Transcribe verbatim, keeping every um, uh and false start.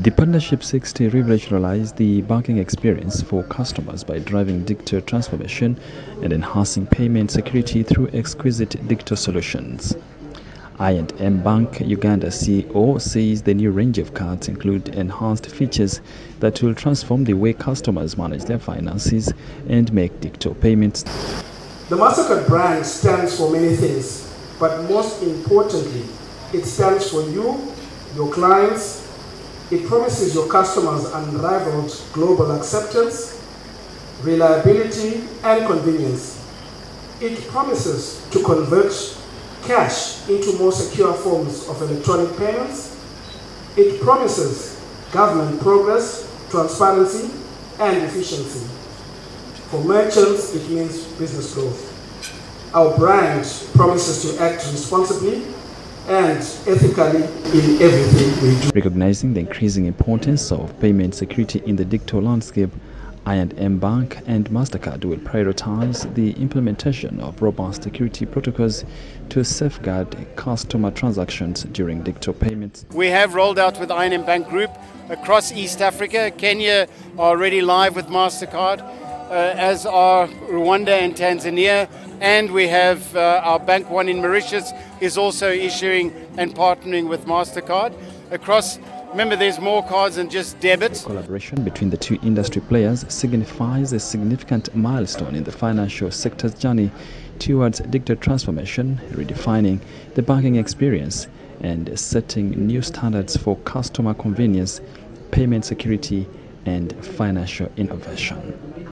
The partnership seeks to revolutionize the banking experience for customers by driving digital transformation and enhancing payment security through exquisite digital solutions. I and M Bank Uganda C E O says the new range of cards include enhanced features that will transform the way customers manage their finances and make digital payments. The Mastercard brand stands for many things, but most importantly, it stands for you, your clients. It promises your customers unrivaled global acceptance, reliability, and convenience. It promises to convert cash into more secure forms of electronic payments. It promises government progress, transparency, and efficiency. For merchants, it means business growth. Our brand promises to act responsibly and ethically in everything we do. Recognizing the increasing importance of payment security in the digital landscape, I and M Bank and Mastercard will prioritize the implementation of robust security protocols to safeguard customer transactions during digital payments. We have rolled out with I and M Bank Group across East Africa. Kenya are already live with Mastercard, uh, as are Rwanda and Tanzania. And we have uh, our Bank One in Mauritius is also issuing and partnering with Mastercard across. Remember, there's more cards than just debit. The collaboration between the two industry players signifies a significant milestone in the financial sector's journey towards digital transformation, redefining the banking experience and setting new standards for customer convenience, payment security, and financial innovation.